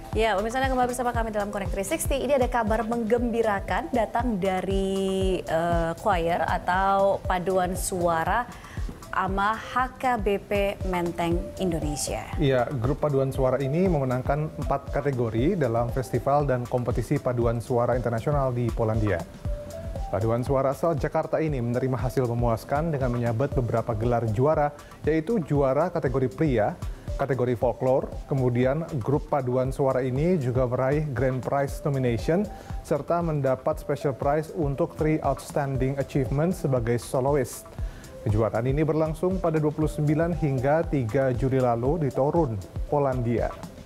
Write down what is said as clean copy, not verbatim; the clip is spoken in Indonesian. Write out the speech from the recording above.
Ya, pemirsa Anda kembali bersama kami dalam Connect 360. Ini ada kabar menggembirakan datang dari choir atau paduan suara AMA HKBP Menteng Indonesia. Iya, grup paduan suara ini memenangkan 4 kategori dalam festival dan kompetisi paduan suara internasional di Polandia. Paduan suara asal Jakarta ini menerima hasil memuaskan dengan menyabet beberapa gelar juara, yaitu juara kategori pria, kategori folklore, kemudian grup paduan suara ini juga meraih Grand Prize nomination, serta mendapat special prize untuk 3 outstanding achievements sebagai soloist. Kejuaraan ini berlangsung pada 29 hingga 3 Juli lalu di Torun, Polandia.